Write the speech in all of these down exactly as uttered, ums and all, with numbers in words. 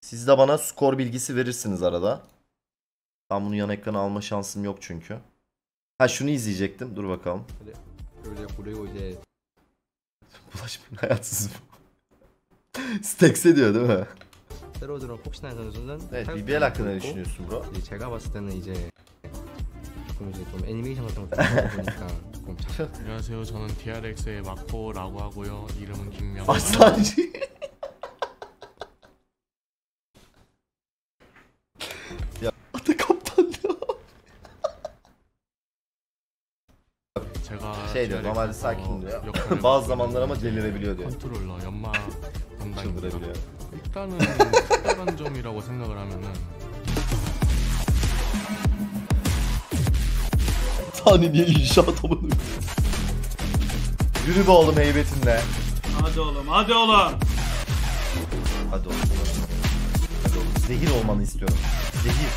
Siz de bana skor bilgisi verirsiniz arada. Ben bunu yan ekrana alma şansım yok çünkü. Ha şunu izleyecektim. Dur bakalım. Bulaşmayın hayatsız bu. Stex'e diyor değil mi? Evet, B B L hakkında ne düşünüyorsun bro? 제가 봤을 때는 이제 조금 이제 좀 애니메이션 같은 거 보니까 조금 안녕하세요. 저는 디알엑스의 마코라고 하고요. 이름은 김명. Aslancı. Ya adı kaptan diyor. 제가 Şey diyor normalde sakin diyor. Bazı zamanlar ama delirebiliyor diyor. 컨트롤러 연마 담당입니다. çıldırabiliyor. 일단은 특별한 점이라고 생각을 하면은 Tani niye inşaat olmadı? Yürü be oğlum heybetinle. Hadi oğlum, hadi oğlum. Hadi oğlum. Hadi oğlum. Zehir olmanı istiyorum. Zehir.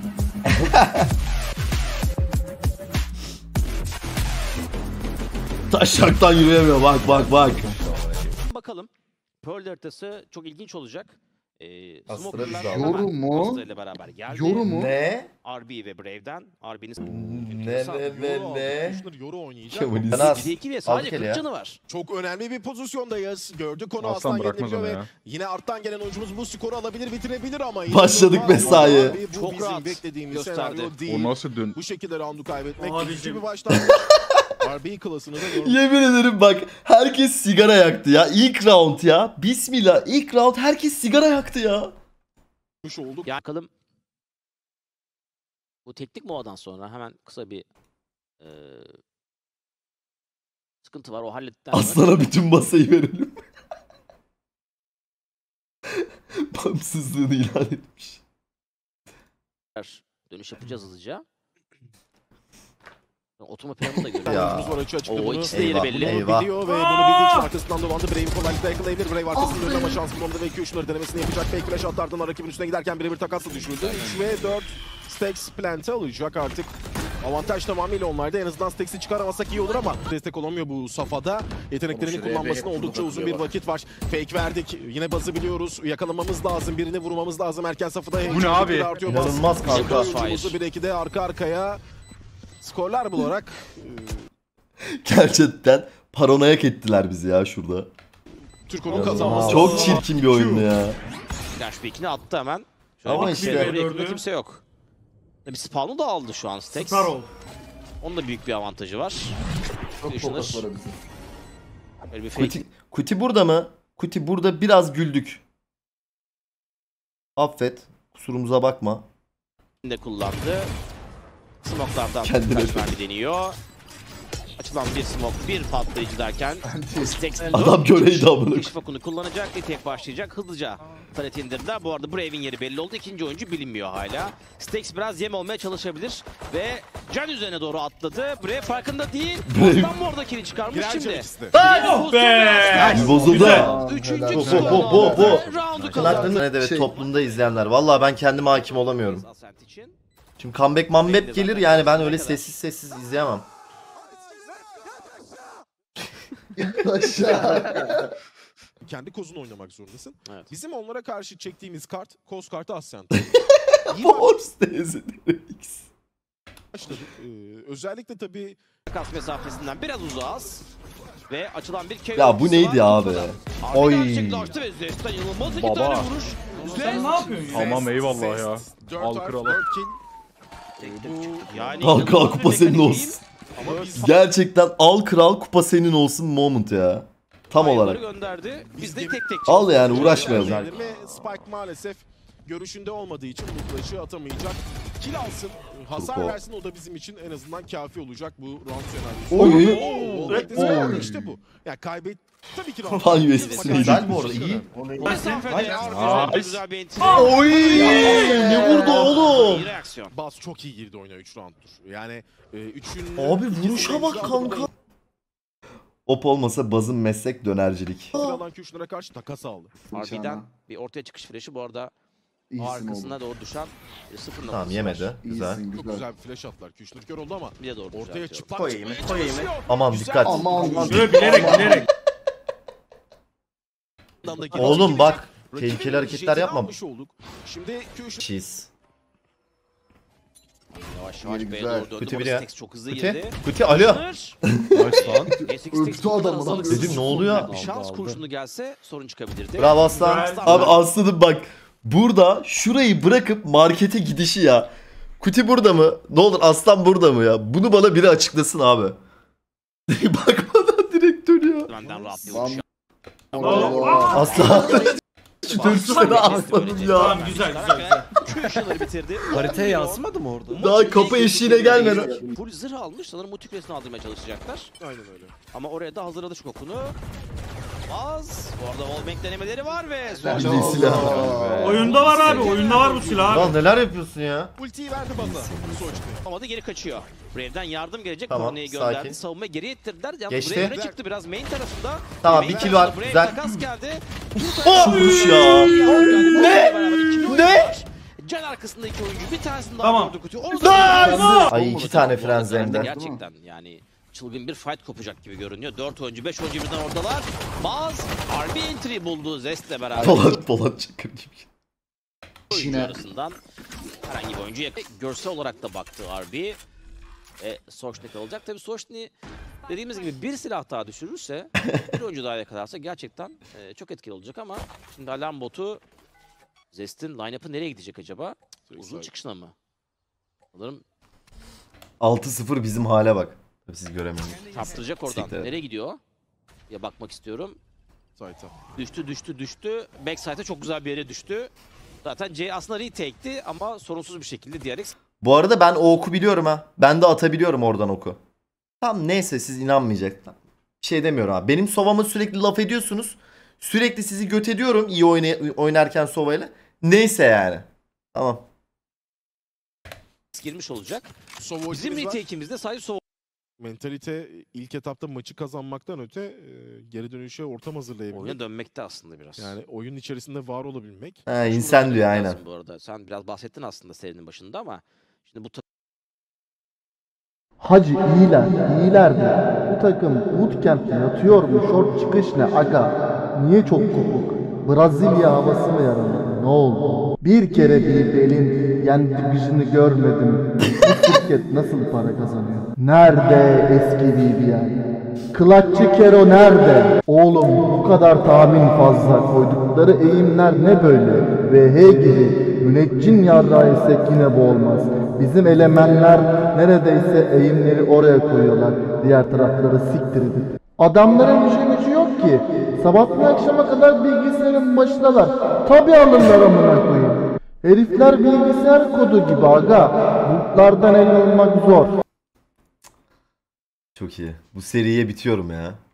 Taşaktan yürüyemiyor. Bak bak bak. Bakalım. Pearl haritası çok ilginç olacak. Ee, Astra Smoker'lar bizi hemen Yoru mu? Astra ile beraber geldi. Yoru mu? Ne? R B ve Brave'den. R B'nin Ne ne ne ne? Yoru oynayacak. Kemal'in az. bir iki ve Aldık sadece hele ya. kırk canı var. Çok önemli bir pozisyondayız. Gördük konu Aslan aslan bırakmaz gelebiliyor onu ve ya. yine arttan gelen oyuncumuz bu skoru alabilir, bitirebilir ama Başladık inanılmaz mesai. bir oyun. Bu Çok bizim rahat beklediğimiz gösterdi. senaryo değil. O nasıl dön? Bu şekilde roundu kaybetmek Abicim. üzücü bir başlangıç. R B klasını da görmüş Yemin ederim bak herkes sigara yaktı ya. İlk round ya. Bismillah ilk round herkes sigara yaktı ya. olduk. Ya bakalım. Bu teknik moladan sonra hemen kısa bir e, sıkıntı var. O hallettikten sonra Aslana bütün masayı verelim. Bağımsızlığını ilan etmiş. dönüş yapacağız hızlıca. Oturma planını da görüyoruz. Ya. Oyuncumuz var açı açıkta O bunu. ikisi de yeri Eyvah, belli. eyvah. Biliyor ve bunu bildiği için arkasından dolandı. Brave'i kolaylıkla yakalayabilir. Brave arkasını dönüyor ama şanslı olmadı ve iki üç denemesini yapacak. Fake flash attı ardından rakibin üstüne giderken birebir takasla düşürdü. üç ve dört Stax plant'e alacak artık. Avantaj tamamıyla onlarda. En azından Stax'i çıkaramasak iyi olur ama destek olamıyor bu safhada. Yeteneklerini kullanmasına oldukça uzun bir vakit var. Fake verdik. Yine bazı biliyoruz. Yakalamamız lazım. Birini vurmamız lazım. Erken safhada. Bu ne abi? Artıyor. İnanılmaz kanka. Oyuncumuzu bir iki de arka arkaya skorlar bularak Gerçekten paranoyak ettiler bizi ya şurada. Türko'nun kazanması. Çok çirkin bir oyundu ya. Flashback'ini attı hemen. Şöyle Ama bir işte- böyle yakında Gördü. kimse yok. Bir spawn'u da aldı şu an Stax. Star ol. Onun da büyük bir avantajı var. Çok Düşünür. fokus var bizim. Böyle bir fake Kuti, Kuti burada mı? Kuti burada biraz güldük. Affet. Kusurumuza bakma. de kullandı. Smoke'lardan Kendine kaç çok- mermi deniyor. Açılan bir smoke, bir patlayıcı derken Stax Adam göreydi amına. Keşif okunu kullanacak, bir tek başlayacak. Hızlıca taret indirdiler. Bu arada Brave'in yeri belli oldu. İkinci oyuncu bilinmiyor hala. Stax biraz yem olmaya çalışabilir ve can üzerine doğru atladı. Brave farkında değil. Brave- Aslan mı oradakini çıkarmış Girer şimdi? ikisi de. Oh be! Bir bozuldu. Güzel. Üçüncü Bu, bu, skor. bu, bu, bu. Round'u Kulaklarını kazandı. evet Şey- toplumda izleyenler. Vallahi ben kendime hakim olamıyorum. Ascent için. Şimdi comeback mambep gelir yani ben öyle sessiz sessiz izleyemem. Kendi kozunu oynamak zorundasın. Evet. Bizim onlara karşı çektiğimiz kart, koz kartı Ascent. İyi Force X. başladık. Ee, özellikle tabii Takas mesafesinden biraz uzağız. Ve açılan bir K O. Ya bu neydi abi? Oy. Oy. Gerçekleşti ve Zest'ten inanılmaz iki Baba. tane vuruş. Sen ne yapıyorsun ya? Tamam eyvallah ya. dört Al harf, kralı. dört kill. Yani Al kral inanılmaz kupa bir senin mekanik olsun. Ama biz Gerçekten al kral kupa senin olsun moment ya. Tam Ayarları olarak. gönderdi. Biz de tek tek Al yani çıktık. uğraşmayalım. Ve Spike maalesef görüşünde olmadığı için bu flash'ı atamayacak. Kill alsın, hasar Turko. versin, o da bizim için en azından kafi olacak bu round senaryosu. Oy. Oo, beklediğimiz Oy. round işte bu. Yani kaybet tabii ki round. Fan U S B'si neydi? Güzel bu arada iyi. Mesafede Nice. ardından güzel bir entry. Oy! Ne vurdu oğlum? İyi reaksiyon. Bas çok iyi girdi oyuna üç rounddur. Yani e, üçün... Abi vuruşa bak kanka. Op olmasa bazın meslek dönercilik. Alan Küşner'e karşı takas aldı. R B'den bir ortaya çıkış flash'ı bu arada arkasına doğru düşen bir sıfır Tamam noktası yemedi. var. Güzel. Çok güzel bir flash attılar. Küşner kör oldu ama Bir de doğru ortaya düzeltiyor. çıplak Koyayım, çıkmaya koyayım. çalışıyor. Aman Güzel. dikkat. Aman. Şöyle bilerek bilerek. Yandan da Oğlum bak. Tehlikeli hareketler yapma. Almış olduk. Şimdi Q Cheese. Yavaş yavaş İyi, B'ye güzel. doğru döndü. Kötü Bu biri ya. Stix çok hızlı Kuti. girdi. Kuti alo. Nice lan. Öptü adamı lan. Dedim ne oluyor? Bir şans kurşunu gelse sorun çıkabilirdi. Bravo aslan. Güzel. Abi aslanım bak. Burada şurayı bırakıp markete gidişi ya. Kuti burada mı? Ne olur aslan burada mı ya? Bunu bana biri açıklasın abi. Bakmadan direkt dönüyor. Benden rahat bir Lan. vuruş. Aslan. Şu dönsene aslanım ya. Tamam güzel güzel güzel. Köşeleri bitirdi. Haritaya yansımadı mı orada? Daha kapı eşiğine gelmeden. Full zırh almış. Sanırım multiplayers'ini aldırmaya çalışacaklar. aynen öyle. Ama oraya da hazırladı şu kokunu. Az. Bu arada wallbang denemeleri var ve Bir son de silah. Oyunda var abi, oyunda var bu silah abi. Lan neler yapıyorsun ya? Ultiyi verdi bana. Sonuçta. ama da geri kaçıyor. Brave'den yardım gelecek. Tamam, Korne'yi gönderdi. sakin. Savunmayı geri ittirdiler. Yalnız Geçti. Brave öne çıktı biraz main tarafında. Tamam, Main bir kill tarafında var, Brave güzel. takas geldi. Oh! Vuruş ya. Ne? Ne? Can arkasında iki oyuncu. Bir tanesini daha Tamam. gördü kutuyu. Onu Nice! da- Ay iki tane Bu arada frenzende. gerçekten yani çılgın bir fight kopacak gibi görünüyor. dört oyuncu, beş oyuncu birden oradalar. Baz R B entry buldu Zest'le beraber. Polat Polat Çakır gibi. Oyuncu arasından herhangi bir oyuncu yakın. Görsel olarak da baktı R B. E, Sochnik alacak. Tabii Sochnik dediğimiz gibi bir silah daha düşürürse, bir oyuncu daha yakalarsa gerçekten e, çok etkili olacak ama şimdi alarm botu Zest'in line-up'ı nereye gidecek acaba? Uzun çıkışına mı? Sanırım altı sıfır bizim hale bak. Tabii siz göremiyorsunuz. çarptıracak oradan. Siktir. Nereye gidiyor? Ya bakmak istiyorum. Sayta. Düştü düştü düştü. Backside'e çok güzel bir yere düştü. Zaten C aslında retake'ti ama sorunsuz bir şekilde D R X Bu arada ben o oku biliyorum ha. Ben de atabiliyorum oradan oku. Tamam neyse siz inanmayacak. Bir şey demiyorum abi. Benim Sova'ma sürekli laf ediyorsunuz. Sürekli sizi göt ediyorum iyi oynay- oynarken Sova'yla. Neyse yani. Tamam. girmiş olacak. Sova Bizim ultimiz var. retake'imizde sadece Sova Mentalite ilk etapta maçı kazanmaktan öte e, geri dönüşe ortam hazırlayabilmek. oyuna dönmekte aslında biraz. Yani oyun içerisinde var olabilmek. Ha, insan Şunu diyor da aynen. lazım Bu arada sen biraz bahsettin aslında serinin başında ama şimdi bu Hacı iyiler, iyilerdi. Bu takım bootcamp'te yatıyor mu? Short çıkış ne aga? Niye çok kopuk? Brezilya havası mı yaranır? Ne oldu? Bir kere bir belin yendi gücünü görmedim. Bu şirket nasıl para kazanıyor? Nerede eski B B L? Kılatçı Kero nerede? Oğlum bu kadar tahmin fazla koydukları eğimler ne böyle? Ve he gibi müneccin yarrağı isek yine bu olmaz. Bizim elemenler neredeyse eğimleri oraya koyuyorlar. Diğer tarafları siktir edip. Adamların işi gücü yok ki. Sabahtan akşama kadar bilgisayarın başındalar. Tabi alırlar amına koyayım. Herifler bilgisayar kodu gibi aga. Bulutlardan el olmak zor. Çok iyi. Bu seriye bitiyorum ya.